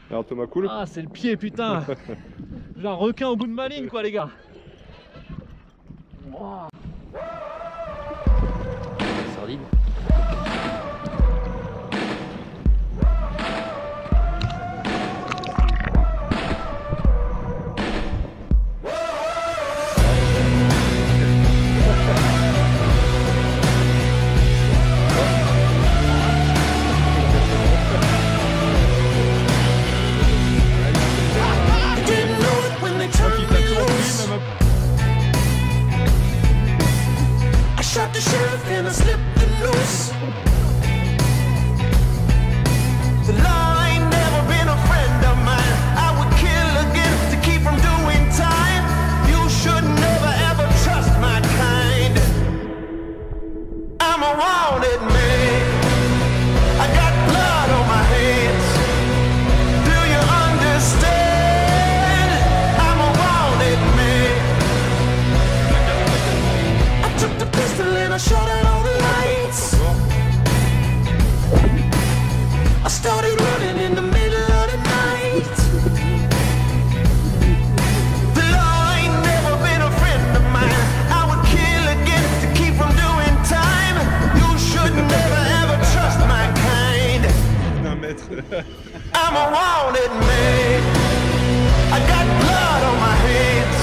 Alors Thomas, cool. Ah, c'est le pied, putain. J'ai un requin au bout de ma ligne, quoi, les gars. Wow. Sordide. Shot the sheriff and I slipped the noose. The law ain't never been a friend of mine. I would kill again to keep from doing time. You should never ever trust my kind. I'm a wanted man. I got blood on my hands. Do you understand? I'm a wanted man. I took the pistol and I shot out all the lights. I started running in the middle of the night. The law ain't never been a friend of mine. I would kill again to keep from doing time. You should never ever trust my kind. I'm a wanted man. I got blood on my hands.